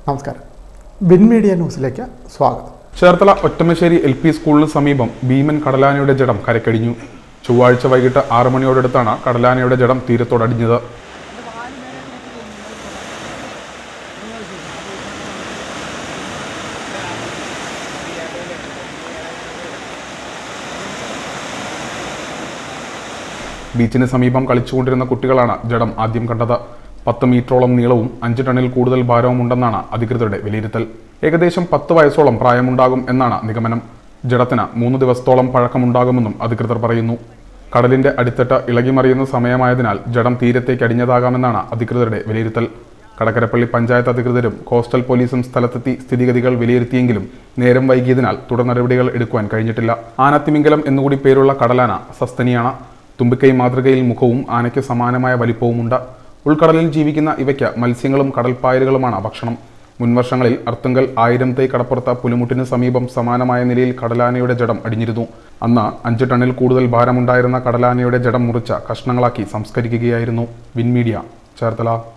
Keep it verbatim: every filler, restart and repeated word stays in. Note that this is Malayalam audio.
നമസ്കാരം. വിൻ മീഡിയ ന്യൂസിലേക്ക് സ്വാഗതം. ചേർത്തല ഒറ്റമശ്ശേരി എൽ പി സ്കൂളിന് സമീപം ഭീമൻ കടലാനയുടെ ജഡം കരക്കടിഞ്ഞു. ചൊവ്വാഴ്ച വൈകിട്ട് ആറ് മണിയോടടുത്താണ് കടലാനയുടെ ജഡം തീരത്തോടടിഞ്ഞത്. ബീച്ചിന് സമീപം കളിച്ചുകൊണ്ടിരുന്ന കുട്ടികളാണ് ജഡം ആദ്യം കണ്ടത്. പത്ത് മീറ്ററോളം നീളവും അഞ്ച് ടണ്ണിൽ കൂടുതൽ ഭാരവും ഉണ്ടെന്നാണ് അധികൃതരുടെ വിലയിരുത്തൽ. ഏകദേശം പത്ത് വയസ്സോളം പ്രായമുണ്ടാകും എന്നാണ് നിഗമനം. ജഡത്തിന് മൂന്ന് ദിവസത്തോളം പഴക്കമുണ്ടാകുമെന്നും അധികൃതർ പറയുന്നു. കടലിന്റെ അടിത്തട്ട് ഇളകിമറിയുന്ന സമയമായതിനാൽ ജഡം തീരത്തേക്ക് അടിഞ്ഞതാകാമെന്നാണ് അധികൃതരുടെ വിലയിരുത്തൽ. കടക്കരപ്പള്ളി പഞ്ചായത്ത് അധികൃതരും കോസ്റ്റൽ പോലീസും സ്ഥലത്തെത്തി സ്ഥിതിഗതികൾ വിലയിരുത്തിയെങ്കിലും നേരം വൈകിയതിനാൽ തുടർ നടപടികൾ എടുക്കുവാൻ കഴിഞ്ഞിട്ടില്ല. ആനത്തിമിംഗലം എന്നുകൂടി പേരുള്ള കടലാന സസ്തനിയാണ്. തുമ്പിക്കൈ മാതൃകയിൽ മുഖവും ആനയ്ക്ക് സമാനമായ വലിപ്പവുമുണ്ട്. ഉൾക്കടലിൽ ജീവിക്കുന്ന ഇവയ്ക്ക് മത്സ്യങ്ങളും കടൽപ്പായലുകളുമാണ് ഭക്ഷണം. മുൻവർഷങ്ങളിൽ അർത്തുങ്കൽ ആയിരം തൈ കടപ്പുറത്ത് പുലിമുട്ടിന് സമീപം സമാനമായ നിലയിൽ കടലാനയുടെ ജഡം അടിഞ്ഞിരുന്നു. അന്ന് അഞ്ച് ടണ്ണിൽ കൂടുതൽ ഭാരമുണ്ടായിരുന്ന കടലാനയുടെ ജഡം മുറിച്ച കഷ്ണങ്ങളാക്കി സംസ്കരിക്കുകയായിരുന്നു. Win media, Cherthala.